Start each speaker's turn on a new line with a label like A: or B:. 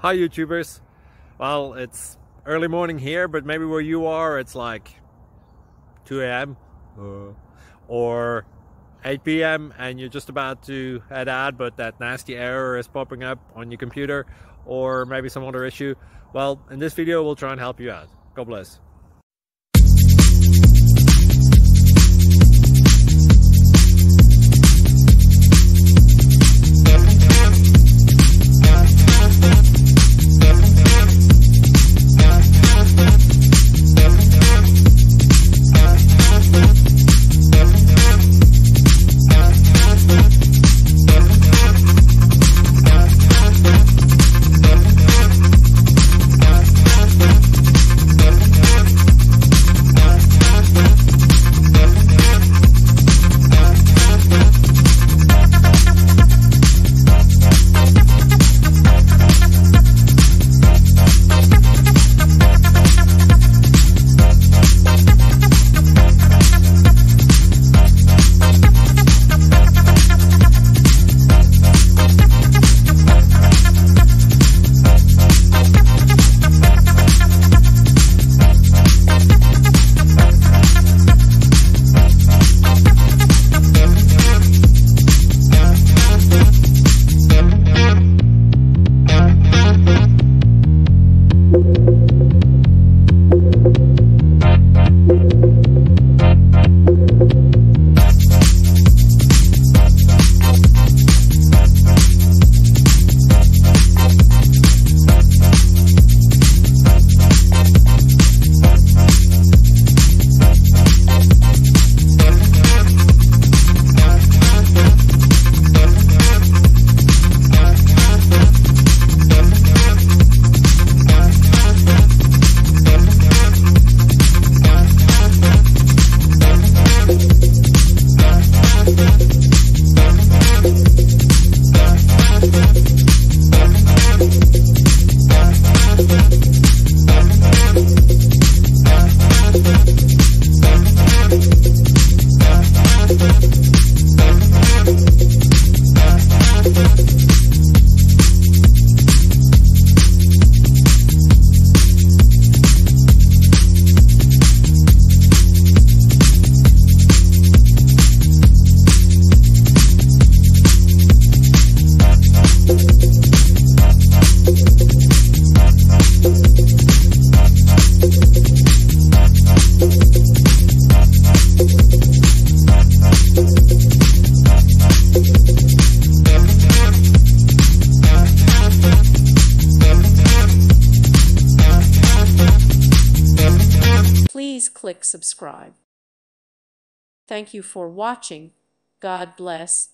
A: Hi YouTubers. Well, it's early morning here, but maybe where you are it's like 2 a.m. or 8 p.m. and you're just about to head out, but that nasty error is popping up on your computer, or maybe some other issue. Well, in this video we'll try and help you out. God bless.
B: Please click subscribe. Thank you for watching. God bless.